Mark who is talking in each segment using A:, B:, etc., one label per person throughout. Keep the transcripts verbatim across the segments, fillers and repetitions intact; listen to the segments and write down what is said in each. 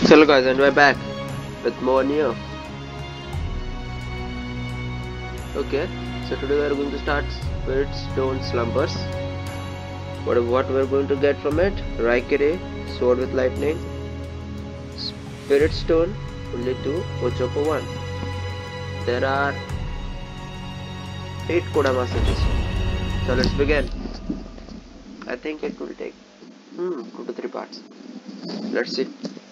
A: Hello guys, and we're back with more Neo. Okay, so today we are going to start Spirit Stone Slumbers. What what we're going to get from it? Raikiri, Sword with Lightning, Spirit Stone, only two, Ochoko one. There are eight Kodama cities. So let's begin. I think it will take hmm, two to three parts. Let's see.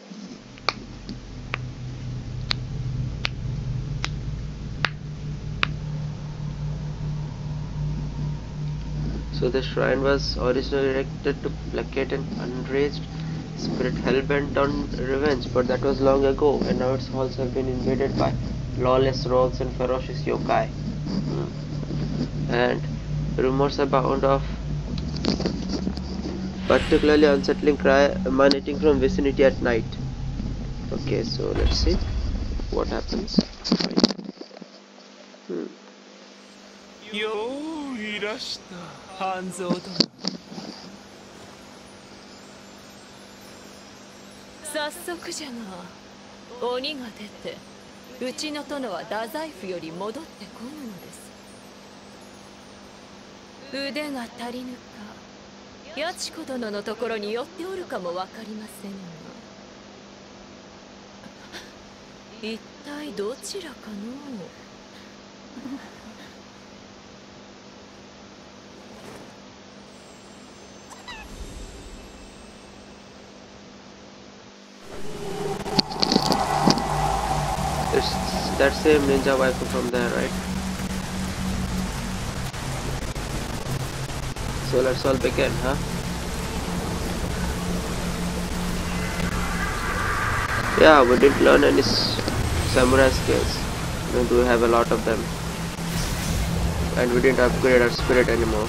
A: So the shrine was originally erected to placate an enraged spirit hell-bent on revenge, but that was long ago, and now its halls have been invaded by lawless rogues and ferocious yokai. Hmm. And rumors abound of particularly unsettling cry emanating from vicinity at night. Okay, so let's see what happens. Hmm.
B: よういらした半蔵殿。
C: 早速じゃが鬼が出てうちの殿は太宰府より戻ってこぬのです。腕が足りぬか八千子殿のところに寄っておるかもわかりませぬが一体どちらかの
A: It's that same ninja waifu from there, right? So let's all begin, huh? Yeah, we didn't learn any samurai skills. No, do we have a lot of them? And we didn't upgrade our spirit anymore.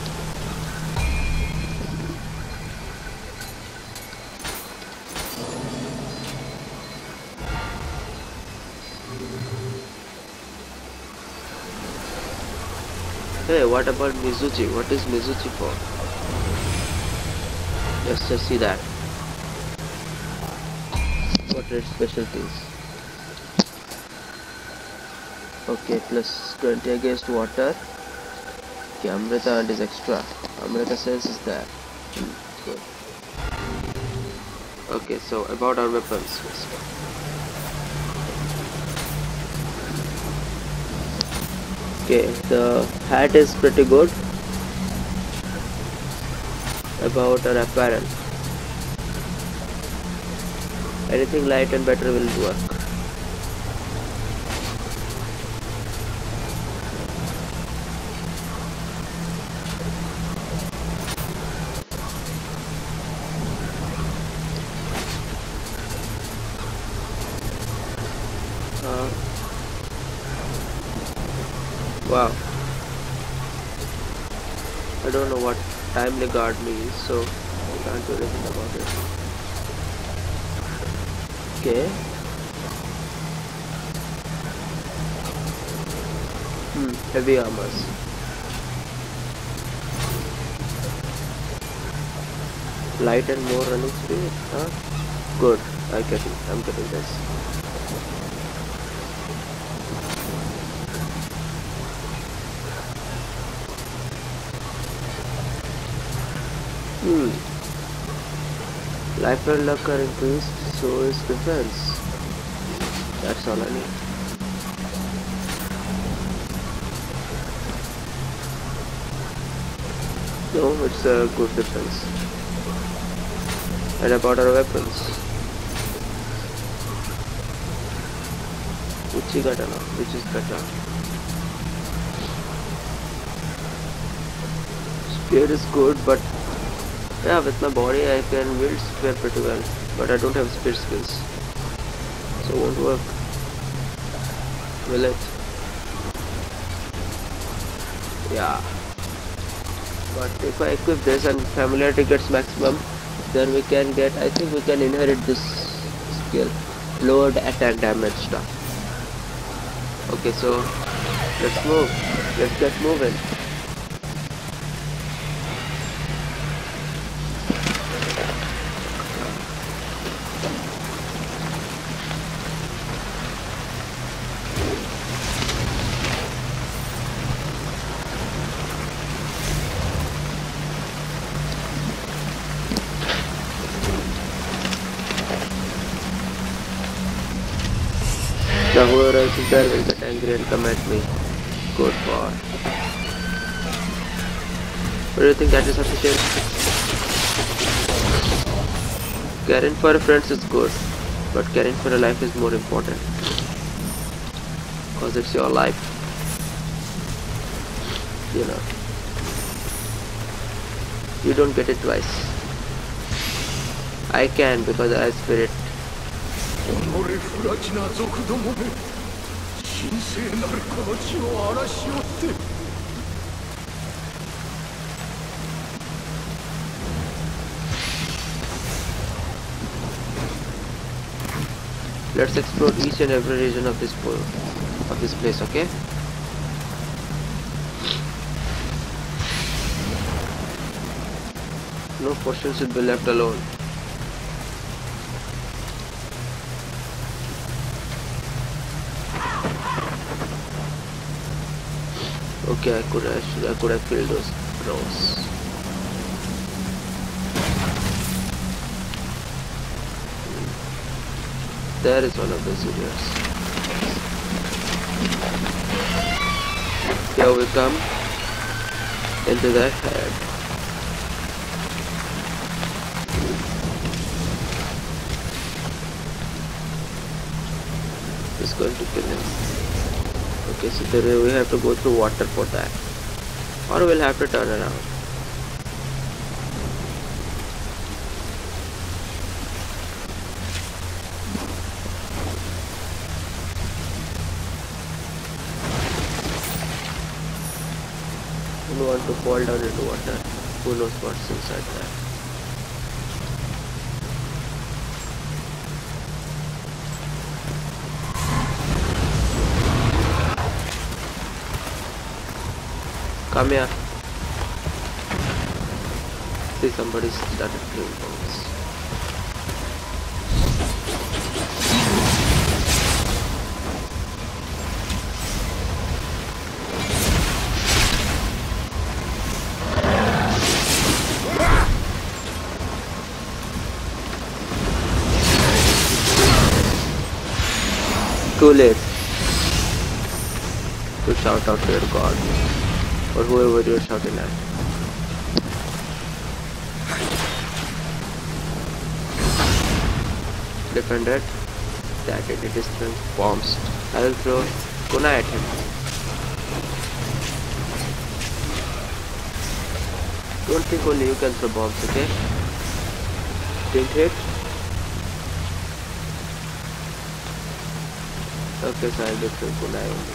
A: Hey, what about Mizuchi? What is Mizuchi for? Let's just see that. What are its specialties? Okay, plus twenty against water. Okay, Amrita and is extra. Amrita sense is there. Hmm, good. Okay, so about our weapons. Okay, the hat is pretty good. About our apparel, anything light and better will work. Uh, wow, I don't know what timely guard means, so I can't do anything about it. Okay. Hmm, heavy armors. Light and more running speed, huh? Good, I get it, I'm getting this. Hmm. Life and luck are increased, so is defense. That's all I need. No, it's a good defense. And about our weapons. Uchigatana, which is better. Spear is good, but yeah, with my body I can wield spear pretty well, but I don't have spear skills, so it won't work. Will it? Yeah. But if I equip this and familiarity gets maximum, then we can get, I think we can inherit this skill, lowered attack damage stuff. Okay, so let's move, let's get moving. Now whoever else is there will get angry and come at me. Good boy. What do you think that is sufficient? Caring for friends is good, but caring for a life is more important. Because it's your life. You know. You don't get it twice. I can because I spirit. Let's explore each and every region of this pool, of this place, okay? No portion should be left alone. Okay, I could have, I could have killed those crows. There is one of the areas. Here we come into the head. It's going to kill him. Okay, so there we have to go through water for that, or we'll have to turn around. We want to fall down into water. Who knows what's inside there? Come here. See, somebody started playing bombs. Too late to shout out to your god or whoever you're shouting at. Defended. That it, it is throwing bombs. I will throw kunai at him. Don't think only you can throw bombs, okay? Didn't hit. Okay, so I'll be throwing kunai only.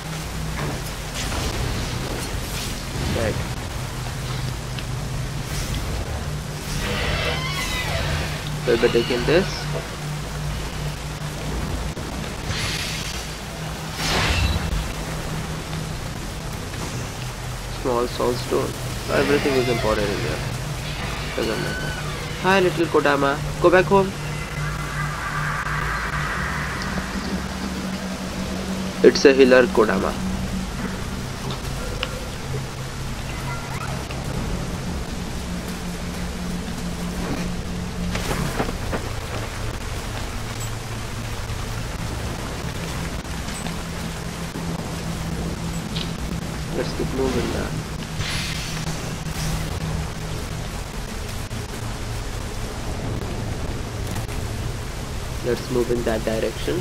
A: Dead. We'll be taking this. Small soul stone. Everything is important in here. Doesn't matter. Hi little Kodama. Go back home. It's a healer Kodama. Let's keep moving now. Let's move in that direction.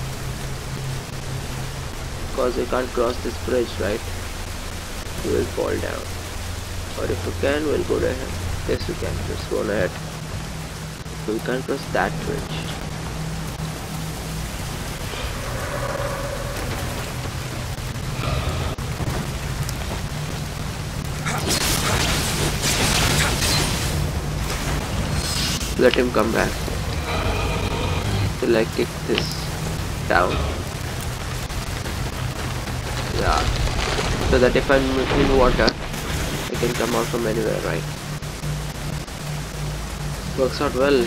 A: Because we can't cross this bridge, right? We will fall down. Or if we can, we'll go ahead. Yes, we can. Let's go on ahead. We can't cross that bridge. Let him come back till I kick this down. Yeah, so that if I'm in water, I can come out from anywhere, right? Works out well.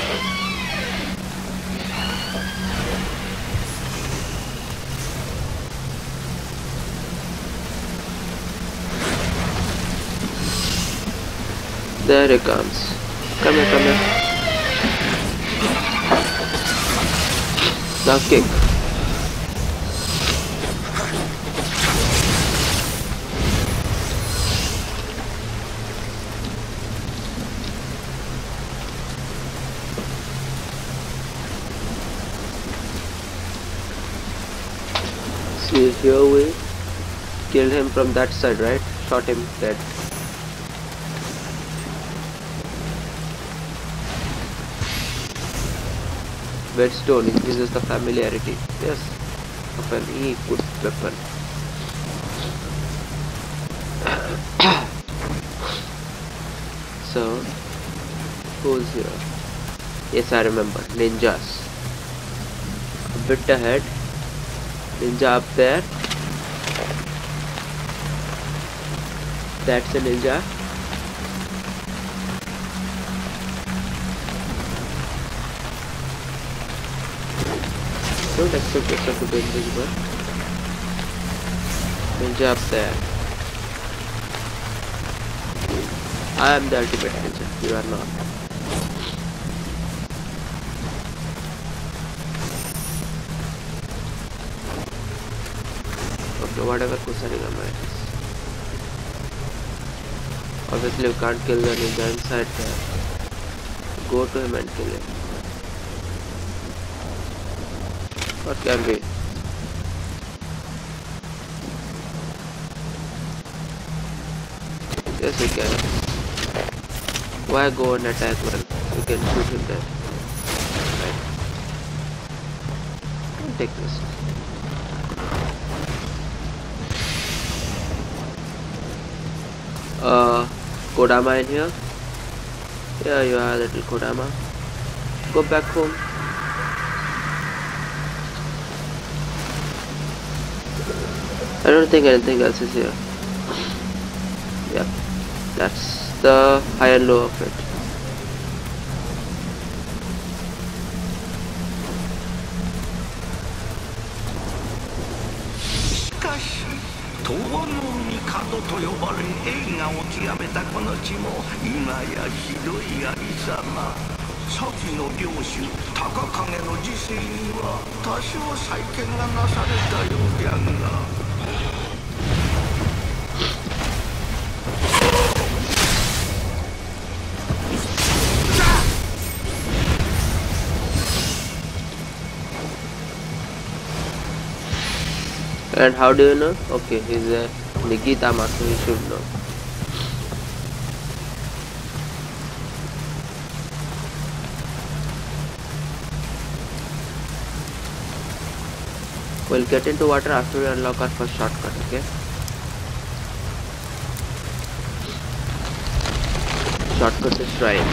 A: There he comes. Come here, come here. Now kick. See, here we killed him from that side, right? Shot him dead. Whetstone increases the familiarity, yes, of an E-equipped weapon. So, who's here? Yes, I remember. Ninjas. A bit ahead. Ninja up there. That's a ninja. Don't expect yourself to be invisible. Ninja up there. I am the ultimate ninja. You are not. Okay, whatever Kusarigama it is. Obviously, you can't kill the ninja inside there. Go to him and kill him. What can be? Yes, we can. Why go and attack one? We can shoot him there. Right. Don't take this. Uh, Kodama in here? Yeah, you are, little Kodama. Go back home. I don't think anything else is here. Yep, that's the high and low of it.
D: 東の帝と呼ばれ栄華を極めたこの地も今やひどいありさま。先の領主高影の時世には多少再建がなされたようじゃが。
A: And how do you know? Okay, he's a Nigitama, so you should know. We'll get into water after we unlock our first shortcut, okay? Shortcut is right.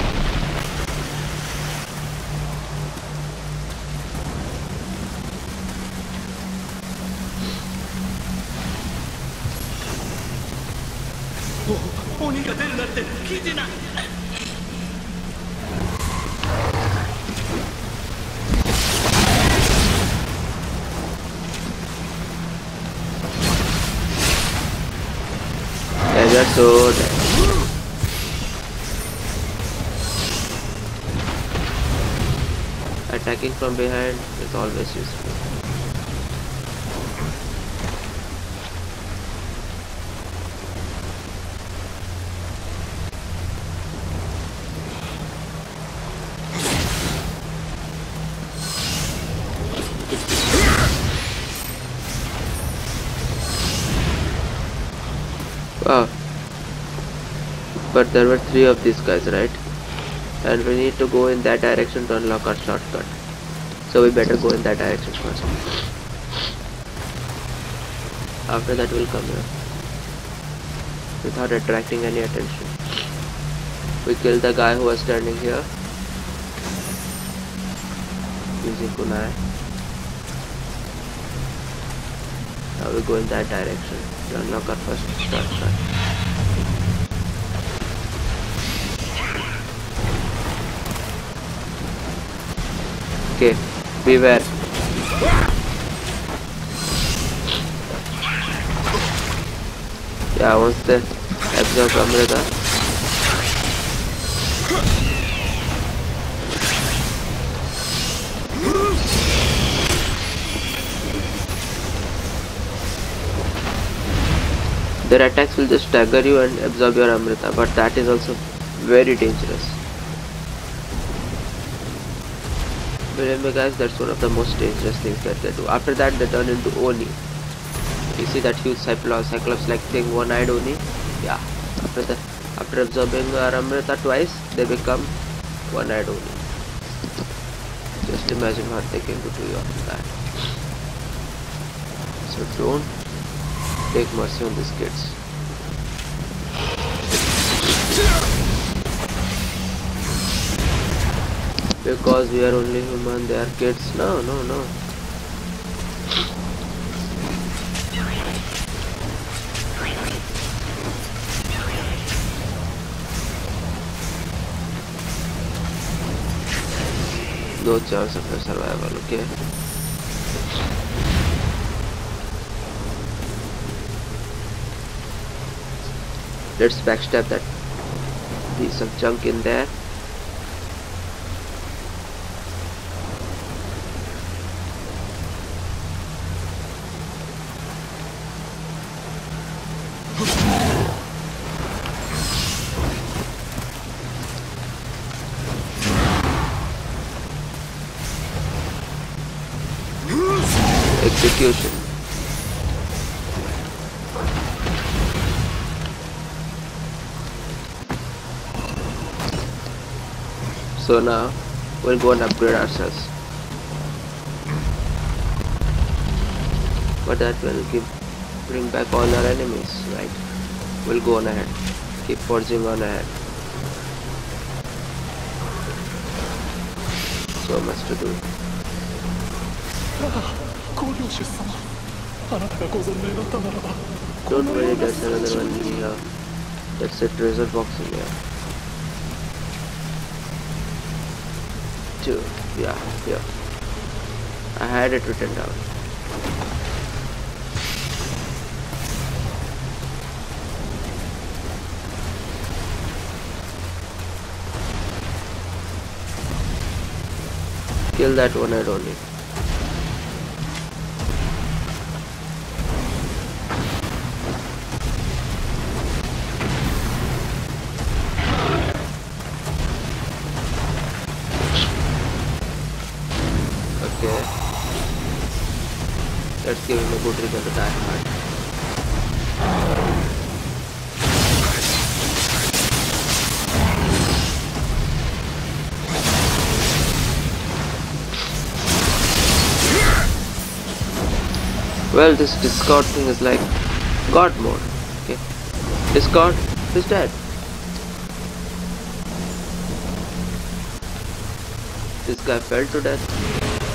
A: Treasure sword. Attacking from behind is always useful. Wow. But there were three of these guys, right? And we need to go in that direction to unlock our shortcut. So we better go in that direction first. After that we'll come here. Without attracting any attention. We killed the guy who was standing here. Using kunai. Now we go in that direction to unlock our first shortcut. Okay, beware. Yeah, once they absorb Amrita. Their attacks will just stagger you and absorb your Amrita, but that is also very dangerous. Believe me guys, that's one of the most dangerous things that they do. After that they turn into Oni. You see that huge Cyclops, Cyclops like thing, one-eyed Oni? Yeah. After the, after absorbing uh, Amrita twice, they become one-eyed Oni. Just imagine what they can do to you after that. So don't take mercy on these kids. Because we are only human, they are kids. No, no, no. No chance of a survival, okay? Let's backstab that piece of junk in there. Execution. So now we'll go and upgrade ourselves, but that will give bring back all our enemies, right? We'll go on ahead, keep forging on ahead. So much to do. Don't worry, there's another one here. That's a treasure box in here. Two. Yeah, yeah. I had it written down. Kill that one, I don't need. Let's give him a good reason to die hard. Well, this Discord thing is like God mode. Okay, Discord is dead. This guy fell to death.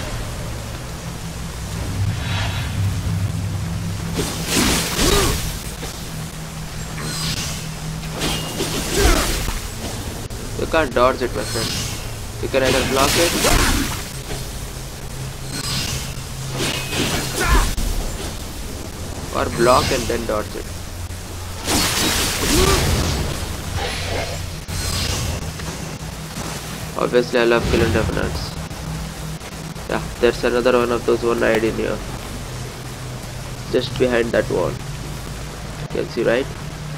A: You can't dodge it, my friend. You can either block it or block and then dodge it. Obviously I love killing revenants. Yeah, there's another one of those one-eyed in here. Just behind that wall. You can see, right?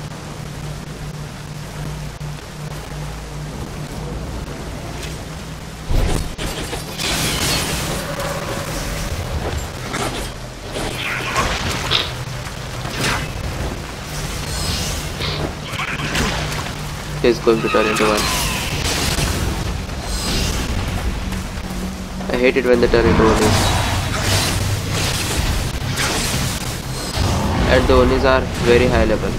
A: He's going to turn into one. I hate it when they turn into Onis. And the Onis are very high level.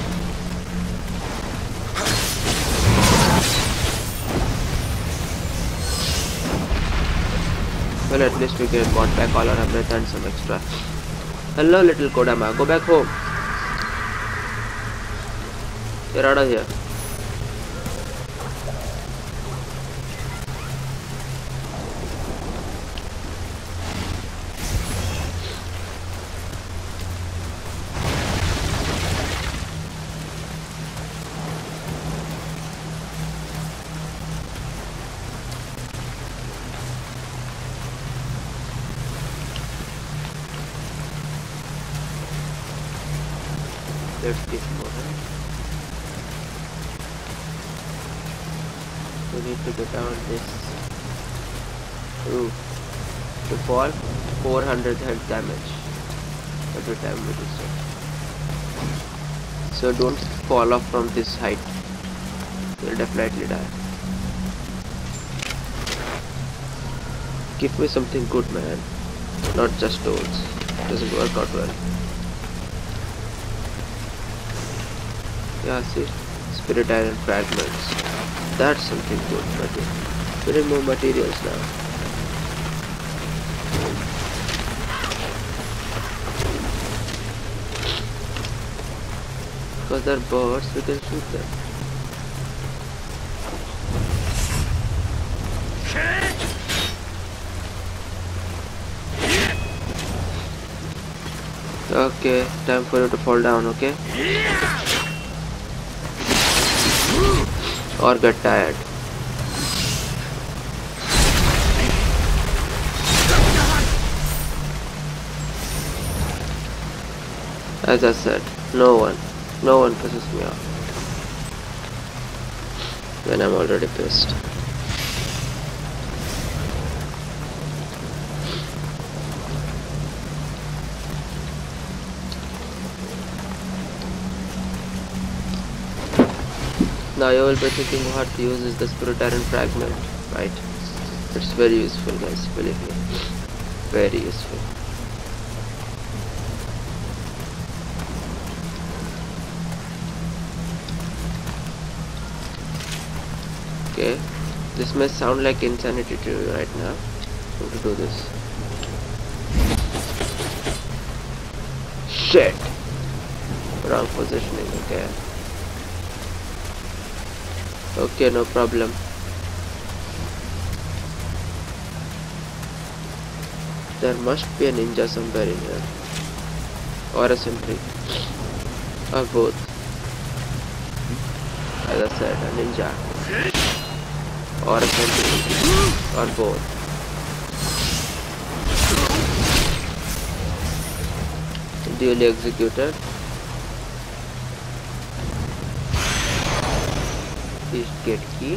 A: Well, at least we can bought back all our Amrita and some extra. Hello, little Kodama. Go back home. Get out of here. Let's get more. We need to get down this roof to fall four hundred health damage. But every time we do so. So don't fall off from this height. You'll definitely die. Give me something good, man. Not just stones. Doesn't work out well. Yeah, see? Spirit iron fragments. That's something good, buddy. We need more materials now. Because they're birds, we can shoot them. Okay, time for you to fall down, okay? Or get tired. As I said, no one, no one pisses me off when I'm already pissed. Now you will be thinking what to use is the Spirit Iron fragment, right? It's very useful, guys, believe me. Very useful. Okay, this may sound like insanity to you right now. How to do this? Shit! Wrong positioning, okay. Okay, no problem. There must be a ninja somewhere in here. Or a sentry. Or both. As I said, a ninja. Or a sentry. Or both. Duly executed. East gate key.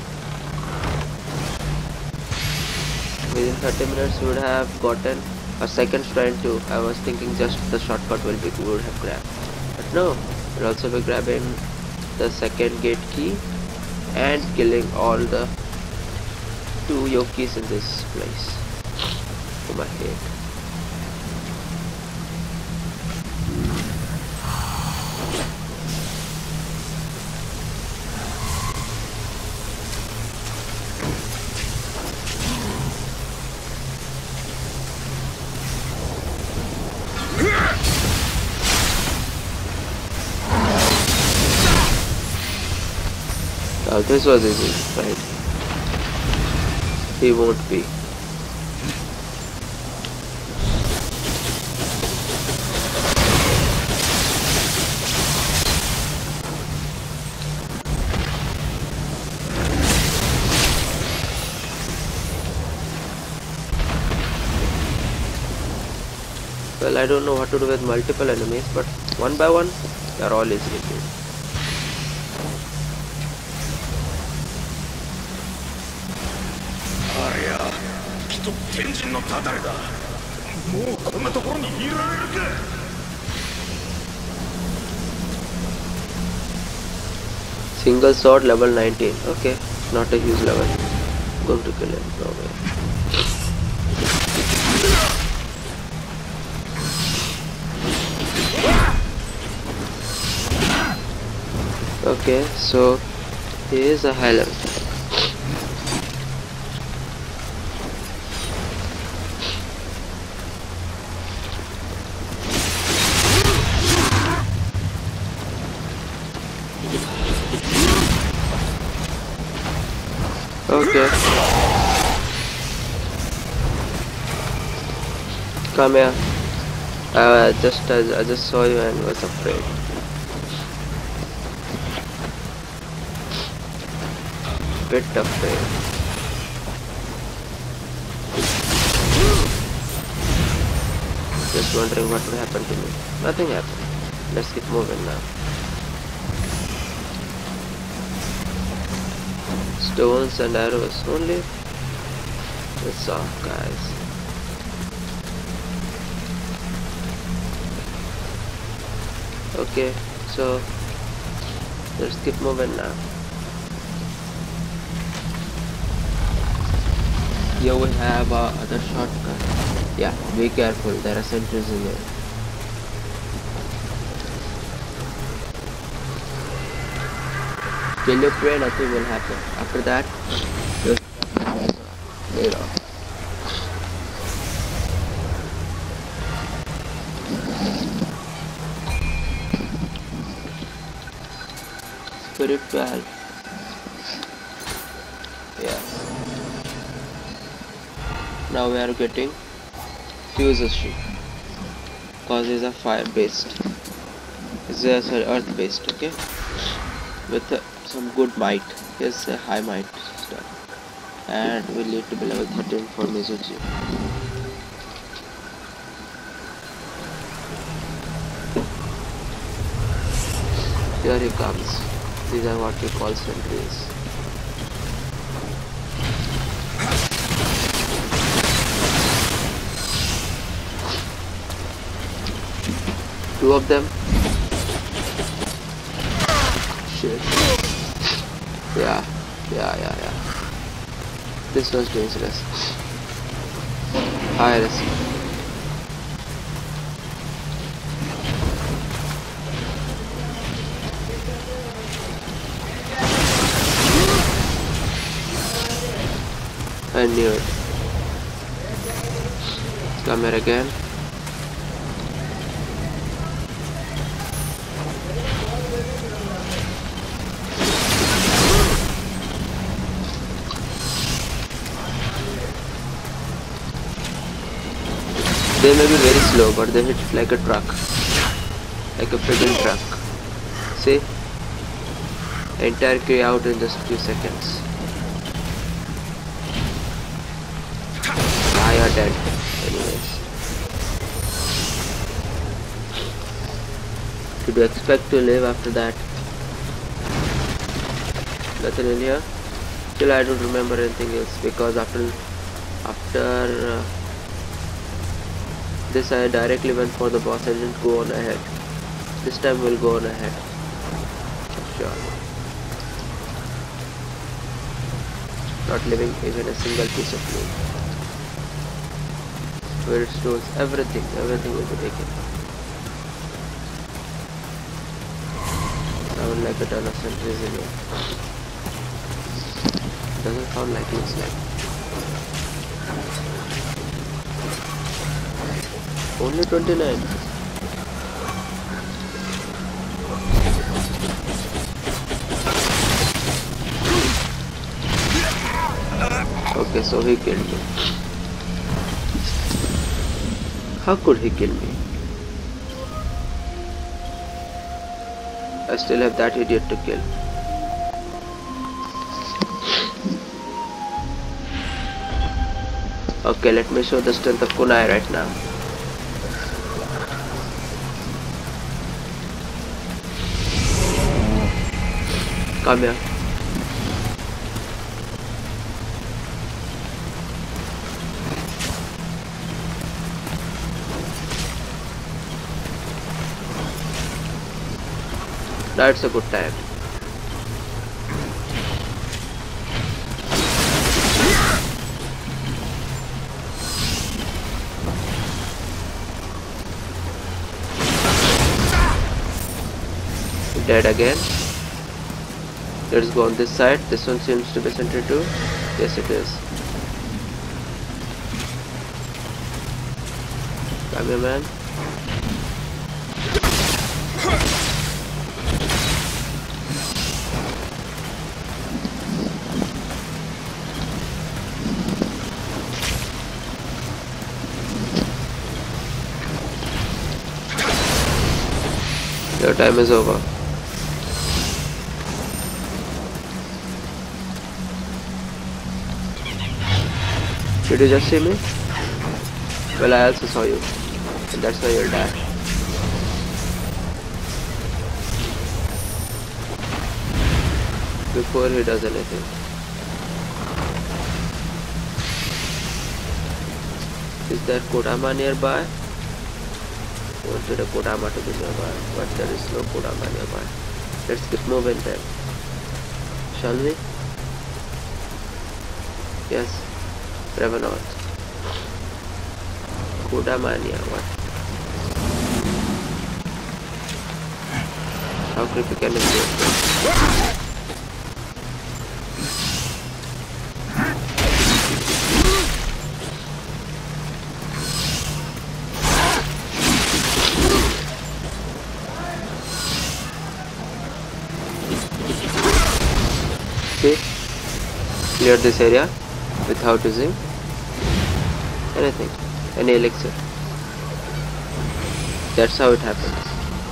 A: Within thirty minutes we would have gotten a second shrine too. I was thinking just the shortcut will be we would have grabbed. But no, we'll also be grabbing the second gate key and killing all the two yokis in this place. Oh my head. Oh, this was easy, right? He won't be. Well, I don't know what to do with multiple enemies, but one by one, they are all easily killed.
D: 天神のたたりだ。もうこんなところにいられるか。
A: Single sword level nineteen. Okay, not a huge level. Going to kill him. No way. Okay, so he is a high level. Okay. Come here. Uh, just I, I just saw you and was afraid. Bit afraid. Just wondering what would happen to me. Nothing happened. Let's keep moving now. Stones and arrows only. It's off, guys. Okay, so let's keep moving now. Here we have uh, other shortcut. Yeah, be careful, there are sentries in there. Till you pray, nothing will happen. After that, you know. Spirit twelve. Yeah. Now we are getting Fusashi. Cause these are fire based. These are sorry, earth based, okay? With uh, some good might. Here's a high might stuff. And we need to be level thirteen for Mizuchi. Here he comes. These are what we call sentries. Two of them. Shit. Yeah, yeah, yeah, yeah. This was dangerous. High risk. I knew it. Come here again. They may be very slow, but they hit like a truck. Like a friggin' truck. See? Entire queue out in just a few seconds. I are dead. Anyways. Did you expect to live after that? Nothing in here? Still I don't remember anything else because after after uh, this I directly went for the boss. I didn't go on ahead. This time we'll go on ahead. Sure. Not leaving even a single piece of meat. Where it stores everything, everything will be taken. Sound like a ton of sentries in here. Doesn't sound like, looks like. Only twenty-nine. Okay, so he killed me. How could he kill me? I still have that idiot to kill. Okay, let me show the strength of Kunai right now. Come here. That's a good time. Dead again. Let's go on this side. This one seems to be sentry too. Yes, it is. Come here, man. Your time is over. Did you just see me? Well, I also saw you. And that's why you'll die. Before he does anything. Is there Kodama nearby? wanted a Kodama to be nearby, but there is no Kodama nearby. Let's keep moving then, shall we? Yes, Revenant. Kodamania, what? How creepy can it be? See? Clear this area without using anything, any elixir. That's how it happens.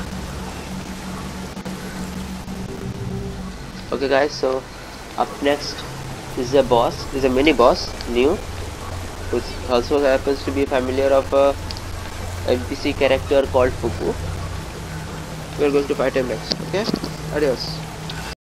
A: Okay guys, so up next is a boss, is a mini boss, new, which also happens to be familiar of a N P C character called Fuku. We are going to fight him next, okay? Adios.